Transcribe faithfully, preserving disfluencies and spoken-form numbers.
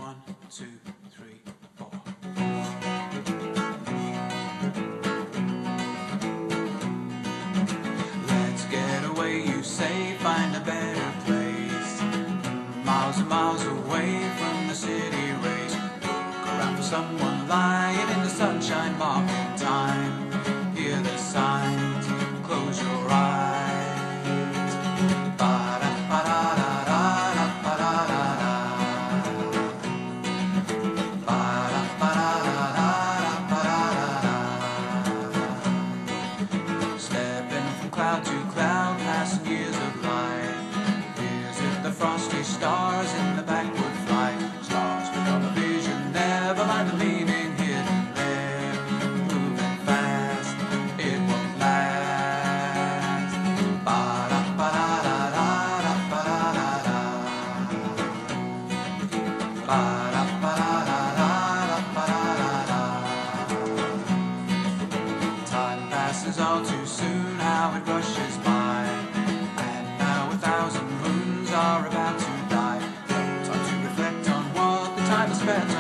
One, two, three, four. Let's get away, you say, find a better place. Miles and miles away from the city race. Look around for someone lying in the sunshine, marking time. Hear the signs, close your eyes. Stepping from cloud to cloud, passing years of light. Here's if the frosty stars in the back would fly. Stars become a vision, never mind the meaning hidden there. Moving fast, it won't last. Ba-da-ba-da-da-da-da-ba-da-da-da. Ba-da-ba-da-da-da-da-ba-da-da-da. Time passes all too soon, how it rushes by. And now a thousand moons are about to die. No time to reflect on what the time is spent